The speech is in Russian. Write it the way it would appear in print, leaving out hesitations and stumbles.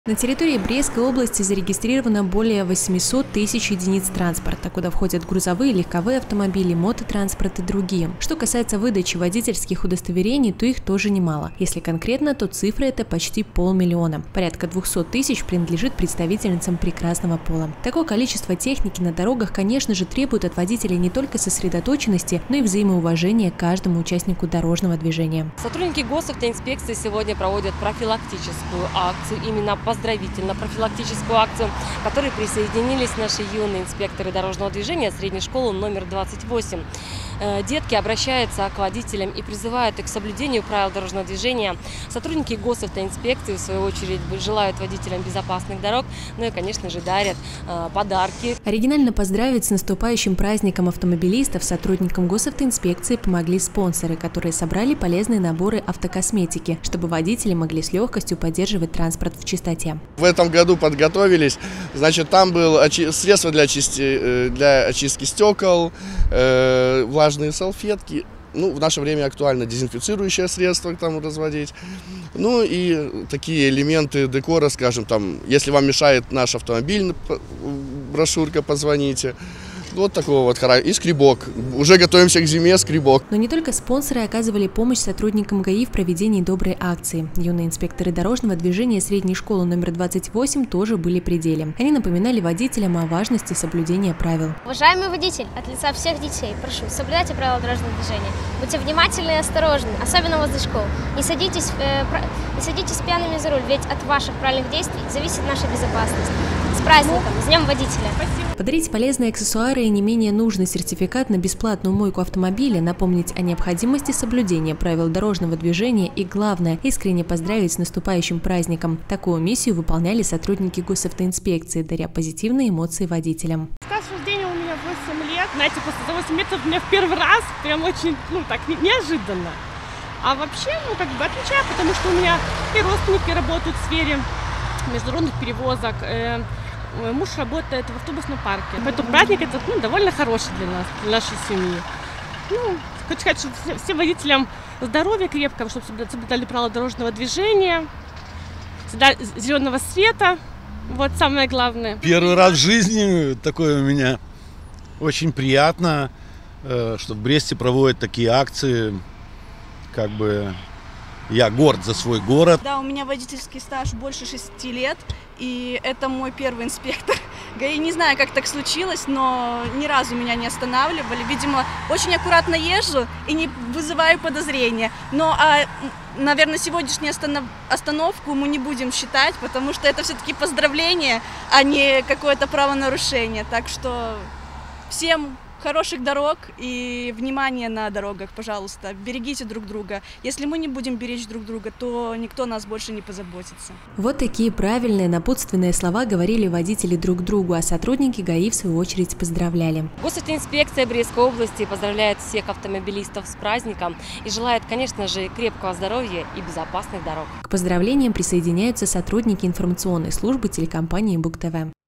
На территории Брестской области зарегистрировано более 800 тысяч единиц транспорта, куда входят грузовые, легковые автомобили, мототранспорт и другие. Что касается выдачи водительских удостоверений, то их тоже немало. Если конкретно, то цифра это почти 500 000. Порядка 200 тысяч принадлежит представительницам прекрасного пола. Такое количество техники на дорогах, конечно же, требует от водителей не только сосредоточенности, но и взаимоуважения к каждому участнику дорожного движения. Сотрудники госавтоинспекции сегодня проводят профилактическую акцию, именно поздравительно-профилактическую акцию, к которой присоединились наши юные инспекторы дорожного движения средней школы номер 28. Детки обращаются к водителям и призывают их к соблюдению правил дорожного движения. Сотрудники госавтоинспекции, в свою очередь, желают водителям безопасных дорог, ну и, конечно же, дарят подарки. Оригинально поздравить с наступающим праздником автомобилистов сотрудникам госавтоинспекции помогли спонсоры, которые собрали полезные наборы автокосметики, чтобы водители могли с легкостью поддерживать транспорт в чистоте. В этом году подготовились, значит, там было средство для очистки стекол, влажные салфетки, ну, в наше время актуально дезинфицирующее средство там разводить, ну и такие элементы декора, скажем, там, если вам мешает наш автомобиль, брошюрка, позвоните. Вот такого вот характера. И скребок. Уже готовимся к зиме, скребок. Но не только спонсоры оказывали помощь сотрудникам ГАИ в проведении доброй акции. Юные инспекторы дорожного движения средней школы номер 28 тоже были при деле. Они напоминали водителям о важности соблюдения правил. Уважаемый водитель, от лица всех детей прошу, соблюдайте правила дорожного движения. Будьте внимательны и осторожны, особенно возле школ. Не садитесь пьяными за руль, ведь от ваших правильных действий зависит наша безопасность. С праздником, с Днем водителя! Подарить полезные аксессуары и не менее нужный сертификат на бесплатную мойку автомобиля, напомнить о необходимости соблюдения правил дорожного движения и, главное, искренне поздравить с наступающим праздником. Такую миссию выполняли сотрудники госавтоинспекции, даря позитивные эмоции водителям. Стаж рождения у меня 8 лет. Знаете, просто за 8 лет у меня в первый раз прям очень, так неожиданно. А вообще, отвечаю, потому что у меня и родственники работают в сфере международных перевозок. Муж работает в автобусном парке. Поэтому праздник этот довольно хороший для нас, для нашей семьи. Хочу сказать, что всем водителям здоровья крепкого, чтобы соблюдали правила дорожного движения, зеленого света. Вот самое главное. Первый раз в жизни такое у меня. Очень приятно, что в Бресте проводят такие акции. Я горд за свой город. Да, у меня водительский стаж больше 6 лет, и это мой первый инспектор ГАИ. Не знаю, как так случилось, но ни разу меня не останавливали. Видимо, очень аккуратно езжу и не вызываю подозрения. Наверное, сегодняшнюю остановку мы не будем считать, потому что это все-таки поздравление, а не какое-то правонарушение. Так что всем хороших дорог и внимания на дорогах, пожалуйста. Берегите друг друга. Если мы не будем беречь друг друга, то никто нас больше не позаботится. Вот такие правильные напутственные слова говорили водители друг другу, а сотрудники ГАИ в свою очередь поздравляли. Госавтоинспекция Брестской области поздравляет всех автомобилистов с праздником и желает, конечно же, крепкого здоровья и безопасных дорог. К поздравлениям присоединяются сотрудники информационной службы телекомпании БугТV.